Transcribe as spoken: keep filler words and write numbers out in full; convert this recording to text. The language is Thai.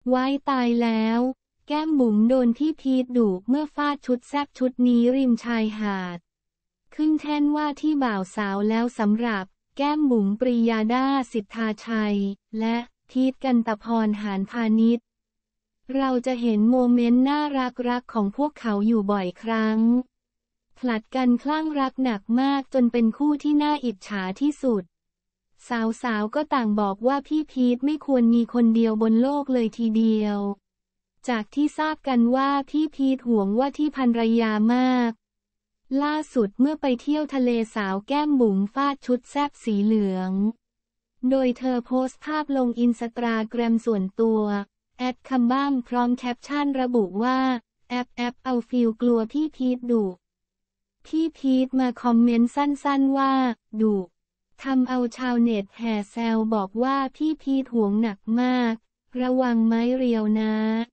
ไว้ตายแล้วแก้มบุ๋มโดนพี่พีทดุเมื่อฟาดชุดแซ่บชุดนี้ริมชายหาดขึ้นแท่นว่าที่บ่าวสาวแล้วสำหรับแก้มบุ๋มปรียาดาสิทธาชัยและพีทกันตพรหานพานิชเราจะเห็นโมเมนต์น่ารักๆของพวกเขาอยู่บ่อยครั้งผลัดกันคลั่งรักหนักมากจนเป็นคู่ที่น่าอิจฉาที่สุดสาวๆก็ต่างบอกว่าพี่พีทไม่ควรมีคนเดียวบนโลกเลยทีเดียวจากที่ทราบกันว่าพี่พีทห่วงว่าที่ภรรยามากล่าสุดเมื่อไปเที่ยวทะเลสาวแก้มบุ๋มฟาดชุดแซ่บสีเหลืองโดยเธอโพสต์ภาพลงอินสตาแกรมส่วนตัวแอดคัมบ้ามพร้อมแคปชั่นระบุว่าแอปแอปเอาฟิลกลัวพี่พีทดุพี่พีทมาคอมเมนต์สั้นๆว่าดุทำเอาชาวเน็ตแห่แซวบอกว่าพี่พีทห่วงหนักมากระวังไม้เรียวนะ